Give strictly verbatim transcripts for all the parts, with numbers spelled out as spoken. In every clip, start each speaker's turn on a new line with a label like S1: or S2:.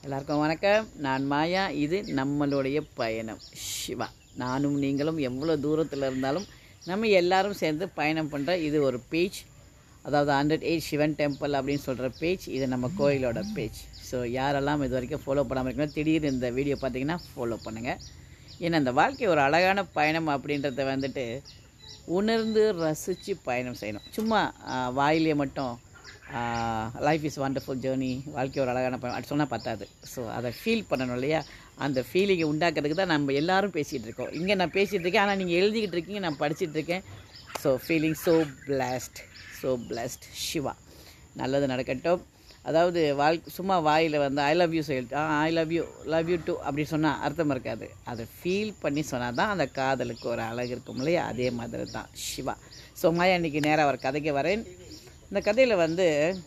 S1: எல்லாருக்கும் வணக்கம். நான் மாயா. இது நம்மளுடைய பயணம். சிவா. நானும் நீங்களும் எவ்வளோ தூரத்தில் இருந்தாலும் நம்ம எல்லாரும் சேர்ந்து பயணம் பண்ணுற இது ஒரு பேஜ். அதாவது ஹண்ட்ரட் எயிட் சிவன் டெம்பிள் அப்படின்னு சொல்கிற பேஜ். இது நம்ம கோயிலோட பேஜ். ஸோ யாரெல்லாம் இது வரைக்கும் ஃபாலோ பண்ணாமல் இருக்கணும், திடீர்னு இந்த வீடியோ பார்த்தீங்கன்னா ஃபாலோ பண்ணுங்கள். ஏன்னா இந்த வாழ்க்கை ஒரு அழகான பயணம் அப்படின்றத வந்துட்டு உணர்ந்து ரசித்து பயணம் செய்யணும். சும்மா வாயிலே மட்டும் லைஃப் இஸ் வண்டர்ஃபுல் ஜேர்னி, வாழ்க்கை ஒரு அழகான பயணம் அது சொன்னால் பத்தாது. ஸோ அதை ஃபீல் பண்ணணும் இல்லையா? அந்த ஃபீலிங்கை உண்டாக்குறதுக்கு தான் நம்ம எல்லோரும் பேசிகிட்டு இருக்கோம். இங்கே நான் பேசிகிட்டு இருக்கேன், ஆனால் நீங்கள் எழுதிக்கிட்டு இருக்கீங்க, நான் படிச்சுட்டு இருக்கேன். So feeling so blessed, so blessed. Siva. நல்லது நடக்கட்டும். அதாவது வாழ்க்கை சும்மா வாயில் வந்து ஐ லவ் யூ சொல்லிட்டு I love you love you too அப்படி சொன்னால் அர்த்தம் இருக்காது. அதை ஃபீல் பண்ணி சொன்னால் தான் அந்த காதலுக்கு ஒரு அழகு இருக்கும் இல்லையா? அதே மாதிரி தான் சிவா. ஸோ மாயா இன்றைக்கி நேராக ஒரு கதைக்கு வரேன். இந்த கதையில் வந்து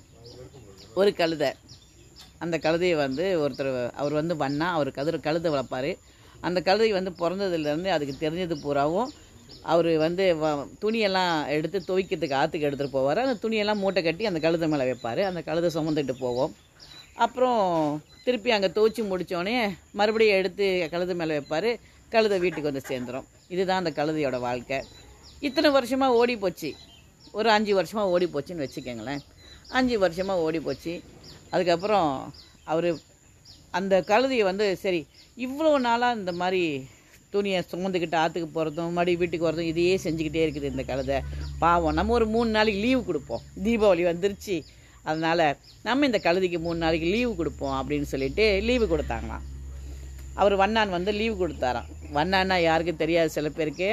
S1: ஒரு கழுதை, அந்த கழுதையை வந்து ஒருத்தர் அவர் வந்து வண்ணா அவர் கதிர கழுதை வளர்ப்பார். அந்த கழுதை வந்து பிறந்ததுலேருந்து அதுக்கு தெரிஞ்சது பூராவும் அவர் வந்து வ துணியெல்லாம் எடுத்து துவைக்கிறதுக்கு ஆற்றுக்கு எடுத்துகிட்டு போவார். அந்த துணியெல்லாம் மூட்டை கட்டி அந்த கழுதை மேலே வைப்பார். அந்த கழுதை சுமந்துட்டு போவோம். அப்புறம் திருப்பி அங்கே துவைச்சி முடித்தோடனே மறுபடியும் எடுத்து கழுதை மேலே வைப்பார். கழுதை வீட்டுக்கு வந்து சேர்ந்துடும். இதுதான் அந்த கழுதையோட வாழ்க்கை. இத்தனை வருஷமாக ஓடி போச்சு. ஒரு அஞ்சு வருஷமாக ஓடி போச்சுன்னு வச்சுக்கோங்களேன். அஞ்சு வருஷமாக ஓடி போச்சு. அதுக்கப்புறம் அவர் அந்த கழுதையை வந்து சரி இவ்வளோ நாளாக இந்த மாதிரி துணியை சுமந்துக்கிட்டு ஆற்றுக்கு போகிறதும் மறுபடியும் வீட்டுக்கு வரதும் இதையே செஞ்சுக்கிட்டே இருக்குது இந்த கழுதை. பாவம், நம்ம ஒரு மூணு நாளைக்கு லீவு கொடுப்போம். தீபாவளி வந்துருச்சு, அதனால் நம்ம இந்த கழுதைக்கு மூணு நாளைக்கு லீவு கொடுப்போம் அப்படின்னு சொல்லிட்டு லீவு கொடுத்தாங்களாம். அவர் வண்ணான் வந்து லீவு கொடுத்தாராம். வண்ணான்னா யாருக்கும் தெரியாது சில பேருக்கு.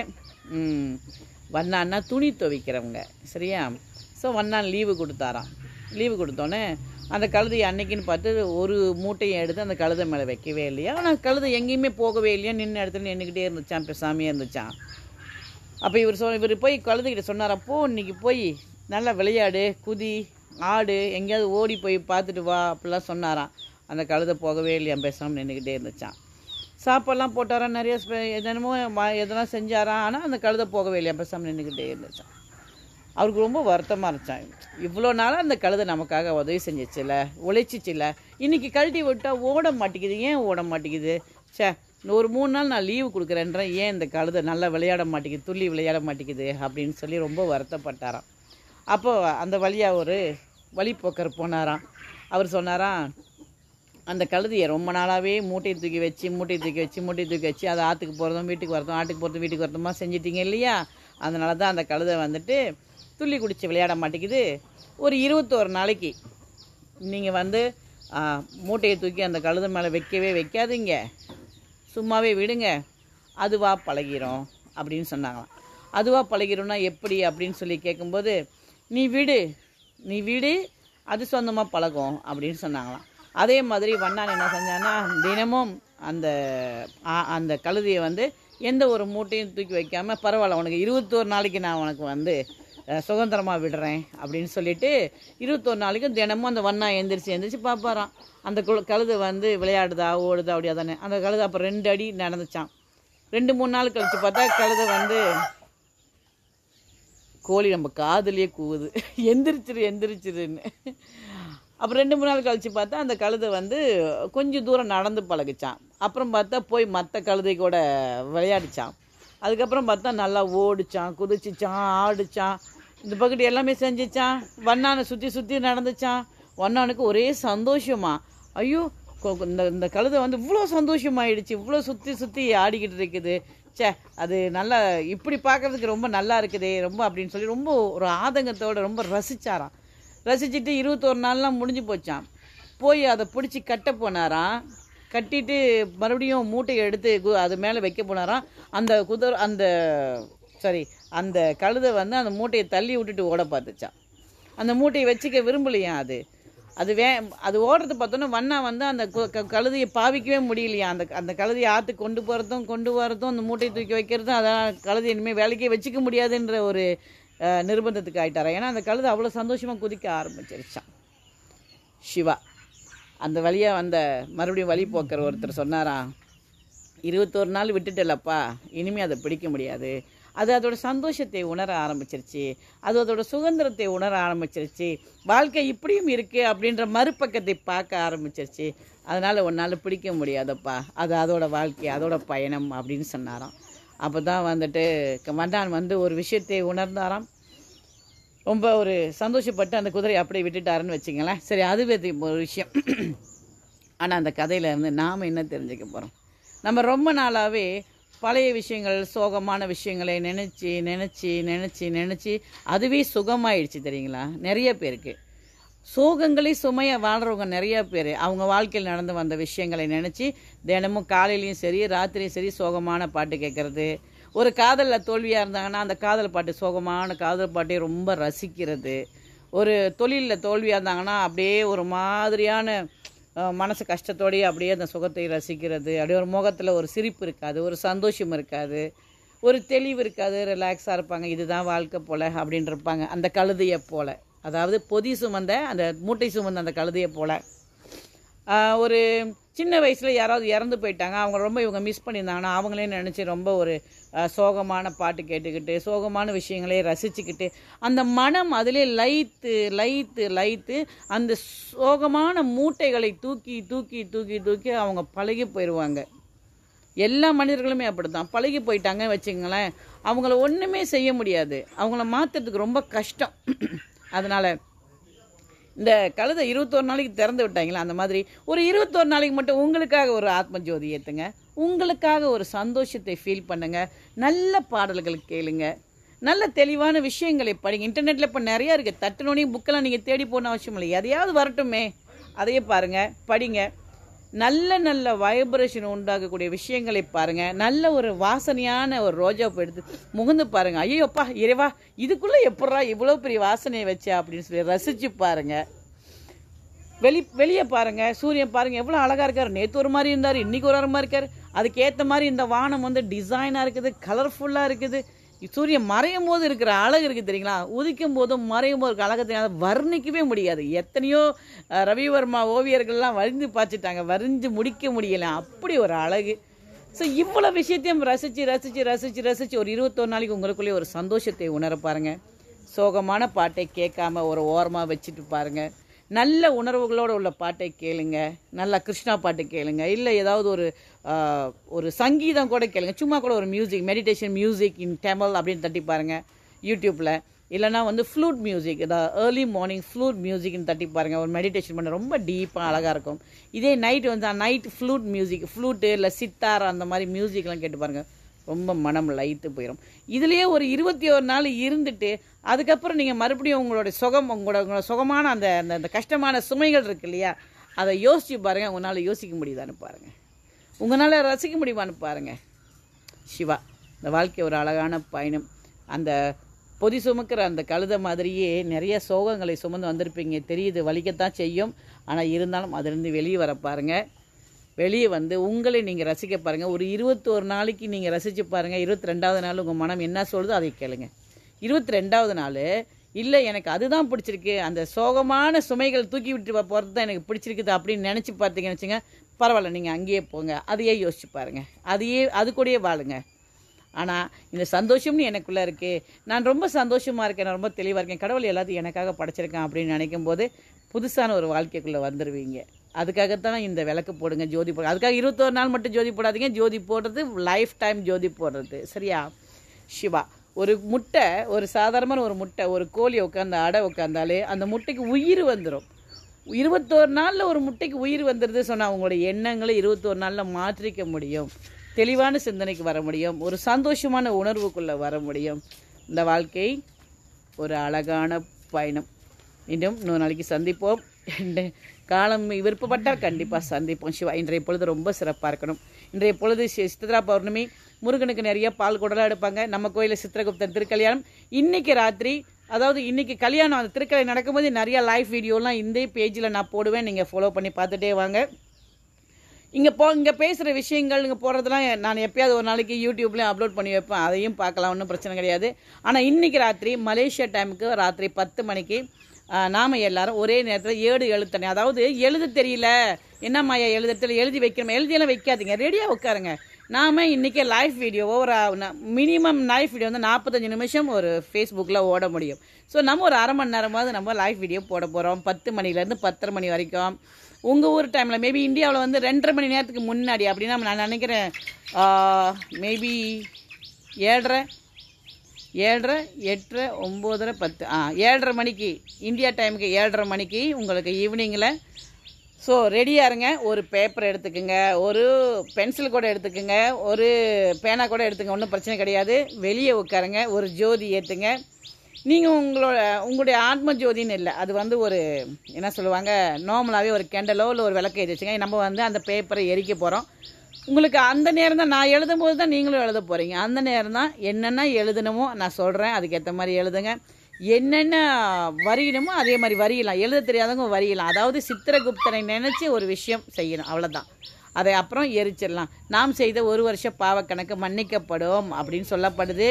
S1: வண்ணான்னா துணி துவைக்கிறவங்க, சரியா? ஸோ வண்ணான் லீவு கொடுத்தாராம். லீவு கொடுத்தோன்னே அந்த கழுதை அன்னைக்குன்னு பார்த்து ஒரு மூட்டையை எடுத்து அந்த கழுதை மேலே வைக்கவே இல்லையா. ஆனால் கழுதை எங்கேயுமே போகவே இல்லையா, நின்று இடத்துல நின்றுக்கிட்டே இருந்துச்சான், பேசாமையே இருந்துச்சான். அப்போ இவர் சொ இவர் போய் கழுதைக்கிட்ட சொன்னார், அப்போ இன்றைக்கி போய் நல்லா விளையாடு, குதி, ஆடு, எங்கேயாவது ஓடி போய் பார்த்துட்டு வா அப்படிலாம் சொன்னாராம். அந்த கழுதை போகவே இல்லையா, பேசாமல் நின்றுக்கிட்டே இருந்துச்சான். சாப்பாடெல்லாம் போட்டாரா, நிறைய எதனமோ எதனா செஞ்சாராம். ஆனால் அந்த கழுதை போகவே இல்லையா, பேசாமல் நின்றுக்கிட்டே இருந்துச்சான். அவருக்கு ரொம்ப வருத்தமாக இருந்துச்சான். இவ்வளோ நாளாக அந்த கழுதை நமக்காக உதவி செஞ்சிச்சில்ல, உழைச்சிச்சில்ல, இன்றைக்கி கழட்டி விட்டால் ஓட மாட்டேங்குது. ஏன் ஓட மாட்டேங்குது? சே, ஒரு மூணு நாள் நான் லீவு கொடுக்குறேன்றேன், ஏன் இந்த கழுதை நல்லா விளையாட மாட்டேங்குது, துள்ளி விளையாட மாட்டேங்குது அப்படின்னு சொல்லி ரொம்ப வருத்தப்பட்டாராம். அப்போ அந்த வழியாக ஒரு வழிப்போக்கர் போனாராம். அவர் சொன்னாராம், அந்த கழுதையை ரொம்ப நாளாகவே மூட்டையை தூக்கி வச்சு மூட்டையை தூக்கி வச்சு மூட்டையை தூக்கி வச்சு அதை ஆற்றுக்கு போகிறதும் வீட்டுக்கு வரதும் ஆட்டுக்கு போகிறதும் வீட்டுக்கு வரதுமா செஞ்சிட்டிங்க இல்லையா? அதனால தான் அந்த கழுதை வந்துட்டு துள்ளி குடித்து விளையாட மாட்டேங்குது. ஒரு இருபத்தோரு நாளைக்கு நீங்கள் வந்து மூட்டையை தூக்கி அந்த கழுதை மேலே வைக்கவே வைக்காதீங்க, சும்மாவே விடுங்க, அதுவாக பழகிறோம் அப்படின்னு சொன்னாங்களாம். அதுவாக பழகிறோன்னா எப்படி அப்படின்னு சொல்லி கேட்கும்போது, நீ விடு நீ விடு அது சொந்தமாக பழகும் அப்படின்னு சொன்னாங்களாம். அதே மாதிரி வண்ணான் என்ன செஞ்சான்னா, தினமும் அந்த அந்த கழுதையை வந்து எந்த ஒரு மூட்டையும் தூக்கி வைக்காமல், பரவாயில்ல உனக்கு இருபத்தோரு நாளைக்கு நான் உனக்கு வந்து சுதந்திரமாக விடுறேன் அப்படின்னு சொல்லிட்டு இருபத்தோரு நாளைக்கும் தினமும் அந்த வண்ணா எந்திரிச்சு எந்திரிச்சு பார்ப்பாராம். அந்த கழுதை வந்து விளையாடுதா ஓடுதா அப்படியா தானே. அந்த கழுதை அப்புறம் ரெண்டு அடி நடந்துச்சான். ரெண்டு மூணு நாள் கழித்து பார்த்தா கழுதை வந்து கோழி நம்ம காதுலேயே கூவுது, எந்திரிச்சிரு எந்திரிச்சிருன்னு. அப்புறம் ரெண்டு மூணு நாள் கழித்து பார்த்தா அந்த கழுதை வந்து கொஞ்சம் தூரம் நடந்து பழகிச்சான். அப்புறம் பார்த்தா போய் மற்ற கழுதை கூட விளையாடிச்சான். அதுக்கப்புறம் பார்த்தா நல்லா ஓடிச்சான், குதிச்சிச்சான், ஆடிச்சான், இந்த பக்கத்து எல்லாமே செஞ்சிச்சான். வண்ணானை சுற்றி சுற்றி நடந்துச்சான். வண்ணானுக்கு ஒரே சந்தோஷமா, ஐயோ இந்த இந்த கழுதை வந்து இவ்வளோ சந்தோஷமாயிடுச்சு, இவ்வளோ சுற்றி சுற்றி ஆடிக்கிட்டு இருக்குது, சே அது நல்லா இப்படி பார்க்குறதுக்கு ரொம்ப நல்லா இருக்குதே ரொம்ப அப்படின்னு சொல்லி ரொம்ப ஒரு ஆதங்கத்தோடு ரொம்ப ரசித்தாராம். ரசிச்சுட்டு இருபத்தோரு நாள்லாம் முடிஞ்சு போச்சான். போய் அதை பிடிச்சி கட்ட போனாராம். கட்டிட்டு மறுபடியும் மூட்டையை எடுத்து அது மேலே வைக்க போனாராம். அந்த குதிரை அந்த சாரி அந்த கழுதை வந்து அந்த மூட்டையை தள்ளி விட்டுட்டு ஓட பார்த்துச்சான். அந்த மூட்டையை வச்சுக்க விரும்பலையாம். அது அது வே அது ஓடுறது பார்த்தோன்னா வண்ணா வந்து அந்த கழுதையை பாவிக்கவே முடியலையா. அந்த அந்த கழுதையை ஆற்று கொண்டு போகிறதும் கொண்டு வரதும் அந்த மூட்டையை தூக்கி வைக்கிறதும், அதான் கழுதை இனிமேல் வேலைக்கே வச்சுக்க முடியாதுன்ற ஒரு நிர்பந்தத்துக்கு ஆகிட்டாரா. ஏன்னா அந்த கழுதை அவ்வளோ சந்தோஷமாக குதிக்க ஆரம்பிச்சிருச்சான். சிவா. அந்த வழியாக வந்த மறுபடியும் வழி போக்கிற ஒருத்தர் சொன்னாராம், இருபத்தோரு நாள் விட்டுட்டலப்பா, இனிமேல் அதை பிடிக்க முடியாது, அது அதோட சந்தோஷத்தை உணர ஆரம்பிச்சிருச்சு, அது அதோட சுதந்திரத்தை உணர ஆரம்பிச்சிருச்சு, வாழ்க்கை இப்படியும் இருக்குது அப்படின்ற மறுபக்கத்தை பார்க்க ஆரம்பிச்சிருச்சு. அதனால் உன்னால் பிடிக்க முடியாதப்பா, அது அதோட வாழ்க்கை, அதோட பயணம் அப்படின்னு சொன்னாராம். அப்போ தான் வந்துட்டு வண்டான் வந்து ஒரு விஷயத்தை உணர்ந்தாராம். ரொம்ப ஒரு சந்தோஷப்பட்டு அந்த குதிரையை அப்படியே விட்டுட்டாருன்னு வச்சுங்களேன். சரி, அதுவே ஒரு விஷயம். ஆனால் அந்த கதையிலேருந்து நாம் என்ன தெரிஞ்சுக்க போகிறோம்? நம்ம ரொம்ப நாளாகவே பழைய விஷயங்கள், சோகமான விஷயங்களை நினச்சி நினச்சி நினச்சி நினச்சி அதுவே சுகமாயிடுச்சு தெரியுங்களா? நிறைய பேருக்கு சோகங்களே சுமையாக வாழ்கிறவங்க நிறையா பேர் அவங்க வாழ்க்கையில் நடந்து வந்த விஷயங்களை நினச்சி தினமும் காலையிலையும் சரி ராத்திரியும் சரி சோகமான பாட்டு கேட்குறது. ஒரு காதலில் தோல்வியாக இருந்தாங்கன்னா அந்த காதல் பாட்டு, சோகமான காதல் பாட்டை ரொம்ப ரசிக்கிறது. ஒரு தொழிலில் தோல்வியாக இருந்தாங்கன்னா அப்படியே ஒரு மாதிரியான மனசு கஷ்டத்தோடையே அப்படியே அந்த சுகத்தை ரசிக்கிறது. அப்படியே ஒரு முகத்தில் ஒரு சிரிப்பு இருக்காது, ஒரு சந்தோஷம் இருக்காது, ஒரு தெளிவு இருக்காது, ரிலாக்ஸாக இருப்பாங்க. இதுதான் வாழ்க்கை போல் அப்படின்னு இருப்பாங்க. அந்த கழுதையை போல், அதாவது பொதி சுமந்த அந்த மூட்டை சுமந்த அந்த கழுதையை போல். ஒரு சின்ன வயசில் யாராவது இறந்து போயிட்டாங்க, அவங்க ரொம்ப இவங்க மிஸ் பண்ணியிருந்தாங்கன்னா அவங்களே நினச்சி ரொம்ப ஒரு சோகமான பாட்டு கேட்டுக்கிட்டு சோகமான விஷயங்களே ரசிச்சுக்கிட்டு அந்த மனம் அதிலே லயித்து லயித்து லயித்து அந்த சோகமான மூட்டைகளை தூக்கி தூக்கி தூக்கி தூக்கி அவங்க பழகி போயிடுவாங்க. எல்லா மனிதர்களுமே அப்படி தான் பழகி போயிட்டாங்க வச்சுங்களேன். அவங்கள ஒன்றுமே செய்ய முடியாது, அவங்கள மாற்றுறதுக்கு ரொம்ப கஷ்டம். அதனால் இந்த கழுதை இருபத்தோரு நாளைக்கு திறந்து விட்டாங்களா, அந்த மாதிரி ஒரு இருபத்தோரு நாளைக்கு மட்டும் உங்களுக்காக ஒரு ஆத்ம ஜோதி ஏற்றுங்க, உங்களுக்காக ஒரு சந்தோஷத்தை ஃபீல் பண்ணுங்கள், நல்ல பாடல்கள் கேளுங்க, நல்ல தெளிவான விஷயங்களை படிங்க. இன்டர்நெட்டில் இப்போ நிறையா இருக்குது, தட்டுனோனே புக்கெல்லாம் நீங்கள் தேடி போன அவசியம் இல்லை, எதையாவது வரட்டுமே அதையே பாருங்கள், படிங்க. நல்ல நல்ல வைப்ரேஷன் உண்டாகக்கூடிய விஷயங்களை பாருங்கள். நல்ல ஒரு வாசனையான ஒரு ரோஜாப்பூ எடுத்து முகந்து பாருங்கள். ஐயோப்பா இறைவா, இதுக்குள்ளே எப்பட்றா இவ்வளோ பெரிய வாசனையை வச்சா அப்படின்னு சொல்லி ரசித்து பாருங்கள். வெளி வெளியே பாருங்கள், சூரியன் பாருங்கள் எவ்வளோ அழகாக இருக்கார். நேற்று ஒரு மாதிரி இருந்தார், இன்றைக்கி ஒரு மாதிரி இருக்கார். அதுக்கேற்ற மாதிரி இந்த வானம் வந்து டிசைனாக இருக்குது, கலர்ஃபுல்லாக இருக்குது. சூரியன் மறையும் போது இருக்கிற அழகு இருக்குது தெரியுங்களா, உதிக்கும் போதும் மறையும் போது இருக்கிற அழகு தெரியாது, வர்ணிக்கவே முடியாது. எத்தனையோ ரவிவர்மா ஓவியர்கள்லாம் வரைந்து பார்த்துட்டாங்க, வரைஞ்சு முடிக்க முடியலை, அப்படி ஒரு அழகு. ஸோ இவ்வளோ விஷயத்தையும் ரசித்து ரசித்து ரசித்து ரசித்து ஒரு இருபத்தொரு நாளைக்கு உங்களுக்குள்ளேயே ஒரு சந்தோஷத்தை உணர பாருங்கள். சோகமான பாட்டை கேட்காம ஒரு ஓரமாக வச்சுட்டு பாருங்கள். நல்ல உணர்வுகளோடு உள்ள பாட்டை கேளுங்க, நல்லா கிருஷ்ணா பாட்டு கேளுங்க, இல்லை ஏதாவது ஒரு ஒரு சங்கீதம் கூட கேளுங்க, சும்மா கூட ஒரு music, meditation music in Tamil அப்படின்னு தட்டி பாருங்கள் யூடியூப்பில். இல்லைனா வந்து ஃப்ளூட் மியூசிக், ஏதாவது ஏர்லி மார்னிங் ஃப்ளூட் மியூசிக்னு தட்டி பாருங்கள். ஒரு மெடிடேஷன் பண்ண ரொம்ப டீப்பாக அழகாக இருக்கும். இதே நைட்டு வந்து நைட் ஃப்ளூட் மியூசிக், ஃப்ளூட்டு இல்லை சித்தார் அந்த மாதிரி மியூசிக்லாம் கேட்டு பாருங்கள், ரொம்ப மனம் லயித்து போயிடும். இதுலேயே ஒரு இருபத்தி ஒரு நாள் இருந்துட்டு அதுக்கப்புறம் நீங்கள் மறுபடியும் உங்களோட சுகம், உங்களோட உங்களோட சுகமான அந்த அந்த கஷ்டமான சுமைகள் இருக்கு இல்லையா, அதை யோசித்து பாருங்கள். உங்களால் யோசிக்க முடியுதான்னு பாருங்கள், உங்களால் ரசிக்க முடியுமான்னு பாருங்கள். சிவா, இந்த வாழ்க்கை ஒரு அழகான பயணம். அந்த பொதி சுமக்கிற அந்த கழுதை மாதிரியே நிறைய சோகங்களை சுமந்து வந்திருப்பீங்க, தெரியுது, வலிக்கத்தான் செய்யும். ஆனால் இருந்தாலும் அதிலிருந்து வெளியே வர பாருங்கள். வெளியே வந்து உங்களை நீங்கள் ரசிக்க பாருங்கள். ஒரு இருபத்தோரு நாளைக்கு நீங்கள் ரசித்து பாருங்கள். இருபத்தி ரெண்டாவது நாள் உங்கள் மனம் என்ன சொல்லுதோ அதை கேளுங்க. இருபத்தி ரெண்டாவது நாள் இல்லை எனக்கு அதுதான் பிடிச்சிருக்கு, அந்த சோகமான சுமைகள் தூக்கி விட்டு போகிறது தான் எனக்கு பிடிச்சிருக்குது அப்படின்னு நினச்சி பார்த்தீங்கன்னு வச்சுங்க, பரவாயில்ல, நீங்கள் அங்கேயே போங்க, அதையே யோசிச்சு பாருங்கள், அதையே அது கூடயே வாழுங்க. ஆனால் இந்த சந்தோஷம்னு எனக்குள்ளே இருக்குது, நான் ரொம்ப சந்தோஷமாக இருக்கேன், நான் ரொம்ப தெளிவாக இருக்கேன், கடவுள் எல்லாத்தையும் எனக்காக படைச்சிருக்கேன் அப்படின்னு நினைக்கும் போது புதுசான ஒரு வாழ்க்கைக்குள்ளே வந்துடுவீங்க. அதுக்காகத்தான் இந்த விளக்கு போடுங்க, ஜோதி போடுங்க. அதுக்காக இருபத்தோரு நாள் மட்டும் ஜோதி போடாதீங்க, ஜோதி போடுறது லைஃப் டைம் ஜோதி போடுறது, சரியா? சிவா, ஒரு முட்டை, ஒரு சாதாரணமான ஒரு முட்டை, ஒரு கோழி உட்காந்து அடை உட்காந்தாலே அந்த முட்டைக்கு உயிர் வந்துடும். இருபத்தோரு நாளில் ஒரு முட்டைக்கு உயிர் வந்துடுது சொன்னால் அவங்களோட எண்ணங்களை இருபத்தோரு நாளில் மாற்றிக்க முடியும், தெளிவான சிந்தனைக்கு வர முடியும், ஒரு சந்தோஷமான உணர்வுக்குள்ளே வர முடியும். இந்த வாழ்க்கை ஒரு அழகான பயணம். இன்னும் இன்னொரு நாளைக்கு சந்திப்போம். காலம் விருப்பப்பட்டால் கண்டிப்பாக சந்திப்போம். சிவா, இன்றைய பொழுது ரொம்ப சிறப்பாக இருக்கணும். இன்றைய பொழுது சித்ரா பௌர்ணமி, முருகனுக்கு நிறைய பால் குடலாக எடுப்பாங்க. நம்ம கோயிலில் சித்திரகுப்தன் திருக்கல்யாணம் இன்றைக்கி ராத்திரி, அதாவது இன்றைக்கி கல்யாணம், அந்த திருக்கல்யாணம் நடக்கும்போது நிறையா லைவ் வீடியோலாம் இந்த பேஜில் நான் போடுவேன், நீங்கள் ஃபாலோ பண்ணி பார்த்துட்டே வாங்க. இங்கே போ இங்கே பேசுகிற விஷயங்கள் இங்கே போடுறதுலாம் நான் எப்போயாவது ஒரு நாளைக்கு யூடியூப்லேயும் அப்லோட் பண்ணி வைப்பேன், அதையும் பார்க்கலாம், ஒன்றும் பிரச்சனை கிடையாது. ஆனால் இன்றைக்கி ராத்திரி மலேசியா டைமுக்கு ராத்திரி பத்து மணிக்கு நாம் எல்லாரும் ஒரே நேரத்தில் ஏடு எழுத்தனே, அதாவது எழுத தெரியல, என்ன மாயா எழுதுறதுல எழுதி வைக்கணும், எழுதியெல்லாம் வைக்காதீங்க, ரெடியாக உட்காருங்க. நாம் இன்றைக்கி லைவ் வீடியோ ஒரு மினிமம் லைவ் வீடியோ வந்து நாற்பத்தஞ்சு நிமிஷம் ஒரு ஃபேஸ்புக்கில் ஓட முடியும். ஸோ நம்ம ஒரு அரை மணி நேரமாவது நம்ம லைவ் வீடியோ போட போகிறோம். பத்து மணிலேருந்து பத்தரை மணி வரைக்கும். உங்கள் ஊர் டைமில் மேபி இந்தியாவில் வந்து ரெண்டரை மணி நேரத்துக்கு முன்னாடி அப்படின்னா நான் நினைக்கிறேன் மேபி ஏழரை ஏழரை எட்டரை ஒம்போதரை பத்து ஆ ஏழரை மணிக்கு இந்தியா டைமுக்கு ஏழரை மணிக்கு உங்களுக்கு ஈவினிங்கில். ஸோ ரெடியாக இருங்க. ஒரு பேப்பர் எடுத்துக்கோங்க, ஒரு பென்சில் கூட எடுத்துக்கோங்க, ஒரு பேனா கூட எடுத்துங்க, ஒன்றும் பிரச்சனை கிடையாது. வெளியே உட்காருங்க, ஒரு ஜோதி ஏற்றுங்க. நீங்கள் உங்களோட உங்களுடைய ஆத்ம ஜோதின்னு இல்லை, அது வந்து ஒரு என்ன சொல்லுவாங்க நார்மலாகவே ஒரு கேண்டலோ இல்லை ஒரு விளக்கு ஏற்றி வச்சுங்க. நம்ம வந்து அந்த பேப்பரை எரிக்க போகிறோம். உங்களுக்கு அந்த நேரம் தான் நான் எழுதும் போது தான் நீங்களும் எழுத போகிறீங்க. அந்த நேரம் தான் என்னென்ன எழுதணுமோ நான் சொல்கிறேன், அதுக்கேற்ற மாதிரி எழுதுங்க. என்னென்ன வரையணுமோ அதே மாதிரி வரையலாம். எழுத தெரியாதவங்க வரையலாம். அதாவது சித்திரகுப்தனை நினச்சி ஒரு விஷயம் செய்யணும், அவ்வளோதான். அதை அப்புறம் எரிச்சிடலாம். நாம் செய்த ஒரு வருஷ பாவக்கணக்கு மன்னிக்கப்படும் அப்படின்னு சொல்லப்படுது.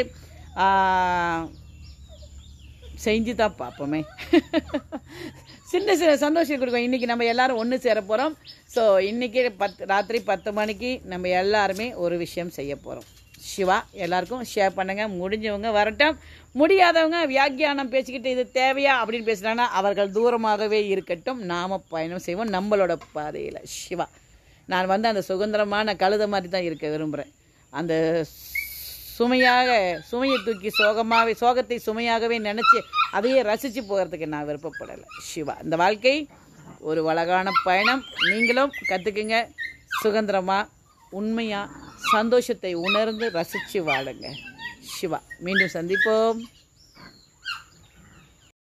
S1: செஞ்சு தான் பார்ப்போமே. சின்ன சின்ன சந்தோஷம் கொடுக்கும். இன்றைக்கி நம்ம எல்லோரும் ஒன்று சேர போகிறோம். ஸோ இன்றைக்கி பத்து ராத்திரி பத்து மணிக்கு நம்ம எல்லாருமே ஒரு விஷயம் செய்ய போகிறோம். சிவா எல்லாருக்கும் ஷேர் பண்ணுங்கள். முடிஞ்சவங்க வரட்டும், முடியாதவங்க வியாக்கியானம் பேசிக்கிட்டு இது தேவையா அப்படின்னு பேசுகிறாங்கன்னா அவர்கள் தூரமாகவே இருக்கட்டும். நாம் பயணம் செய்வோம் நம்மளோட பாதையில். சிவா நான் வந்து அந்த சுதந்திரமான கழுத மாதிரி தான் இருக்க விரும்புகிறேன். அந்த சுமையாக சுமையை தூக்கி சோகமாகவே சோகத்தை சுமையாகவே நினச்சி அதையே ரசித்து போகிறதுக்கு நான் விருப்பப்படலை. சிவா இந்த வாழ்க்கை ஒரு அழகான பயணம். நீங்களும் கற்றுக்குங்க. சுதந்திரமாக உண்மையாக சந்தோஷத்தை உணர்ந்து ரசித்து வாழுங்க. சிவா மீண்டும் சந்திப்போம்.